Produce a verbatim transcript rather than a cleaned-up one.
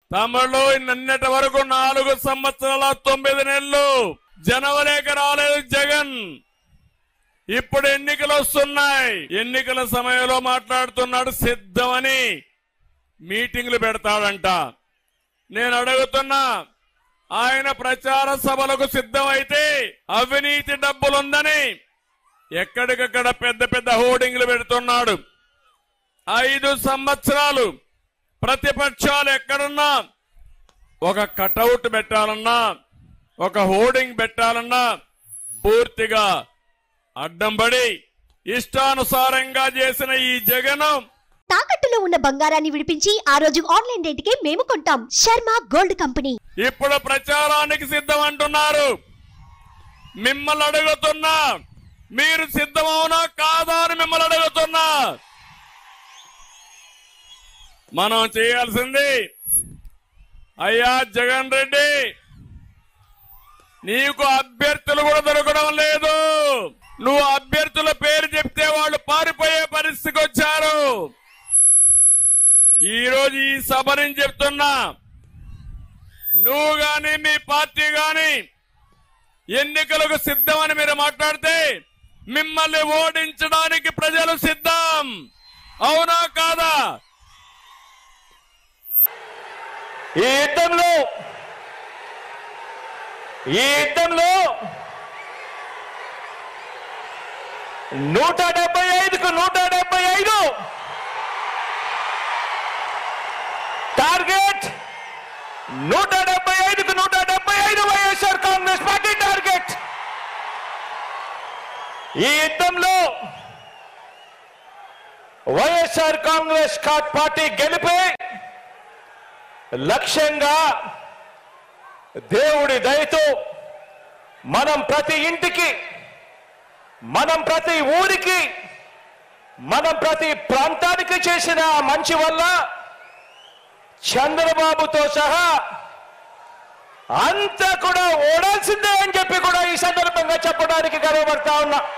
తమిళలో నిన్నటి వరకు నాలుగు సంవత్సరాల తొమ్మిది నెలలు జనవరికి రాలేదు జగన్. ఇప్పుడు ఎన్నికలు వస్తున్నాయి. ఎన్నికల సమయంలో మాట్లాడుతున్నాడు సిద్ధమని మీటింగ్లు పెడతాడంట. నేను అడుగుతున్నా, ఆయన ప్రచార సభలకు సిద్ధమైతే అవినీతి డబ్బులుందని ఎక్కడికక్కడ పెద్ద పెద్ద హోర్డింగ్లు పెడుతున్నాడు. ఐదు సంవత్సరాలు ప్రతిపక్షాలు ఎక్కడున్నా ఒక కటౌట్ పెట్టాలన్నా, ఒక హోర్డింగ్ పెట్టాలన్నా పూర్తిగా అడ్డం పడి ఇష్టానుసారంగా చేసిన ఈ జగన్ తాకట్టులో ఉన్న బంగారాన్ని విడిపించి ఆ రోజు ఆన్లైన్ రేటుకే మేము కొంటాం. Sharma gold company. ఇప్పుడు ప్రచారానికి సిద్ధం అంటున్నారు. మిమ్మల్ని అడుగుతున్నా, మీరు సిద్ధమవునా కాదా అని మిమ్మల్ని అడుగుతున్నా. మనం చేయాల్సింది, అయ్యా జగన్ రెడ్డి, నీకు అభ్యర్థులు కూడా దొరకడం లేదు. నువ్వు అభ్యర్థుల పేరు చెప్తే వాళ్ళు పారిపోయే పరిస్థితికి వచ్చారు. ఈ రోజు ఈ సభ నుంచి చెప్తున్నా, నువ్వు గాని మీ పార్టీ గాని ఎన్నికలకు సిద్ధమని మీరు మాట్లాడితే మిమ్మల్ని ఓడించడానికి ప్రజలు సిద్ధం. అవునా కాదా? ఈ యుద్ధంలో ఈ యుద్ధంలో నూట డెబ్బై ఐదుకు నూట డెబ్బై ఐదు టార్గెట్. నూట డెబ్బై ఐదుకు నూట డెబ్బై ఐదు వైఎస్ఆర్ కాంగ్రెస్ పార్టీ టార్గెట్. ఈ యుద్ధంలో వైఎస్ఆర్ కాంగ్రెస్ పార్టీ గెలిపే లక్ష్యంగా దేవుడి దయతో మనం ప్రతి ఇంటికి, మనం ప్రతి ఊరికి, మనం ప్రతి ప్రాంతానికి చేసిన మంచి వల్ల చంద్రబాబుతో సహా అంతా కూడా ఓడాల్సిందే అని చెప్పి కూడా ఈ సందర్భంగా చెప్పడానికి గర్వపడతా ఉన్నా.